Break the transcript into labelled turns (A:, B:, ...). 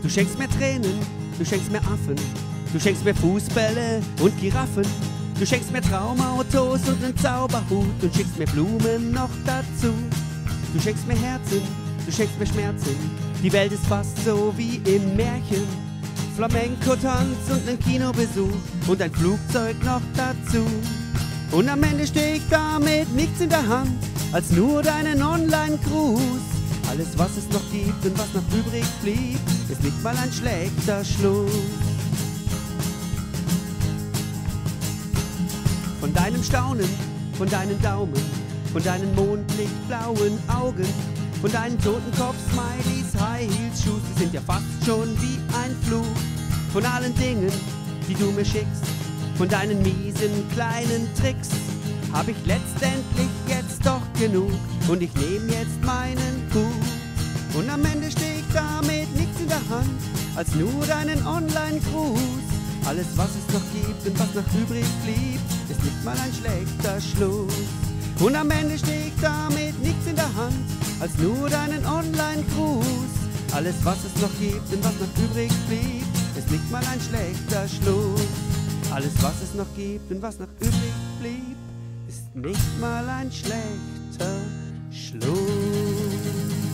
A: Du schenkst mir Tränen, du schenkst mir Affen, du schenkst mir Fußbälle und Giraffen. Du schenkst mir Traumautos und nen Zauberhut und schickst mir Blumen noch dazu. Du schenkst mir Herzen, du schenkst mir Schmerzen. Die Welt ist fast so wie im Märchen. Flamenco-Tanz und nen Kinobesuch und ein Flugzeug noch dazu. Und am Ende steh ich da mit nichts in der Hand, als nur deinen Online-Gruß. Alles, was es noch gibt und was noch übrig blieb, ist nicht mal ein schlechter Schluss. Von deinem Staunen, von deinen Daumen, von deinen mondlichtblauen Augen, von deinen Totenkopf-Smileys, High-Heels-Schuhen, die sind ja fast schon wie ein Fluch. Von allen Dingen, die du mir schickst, von deinen miesen kleinen Tricks, hab ich letztendlich jetzt doch genug und ich nehm jetzt meinen Hut. Und am Ende steh ich da mit nichts in der Hand, als nur deinen Online-Gruß. Alles, was es noch gibt und was noch übrig blieb, ist nicht mal ein schlechter Schluss. Und am Ende steh ich da mit nichts in der Hand, als nur deinen Online-Gruß. Alles, was es noch gibt und was noch übrig blieb, ist nicht mal ein schlechter Schluss. Alles, was es noch gibt und was noch übrig blieb, ist nicht mal ein schlechter Schluss.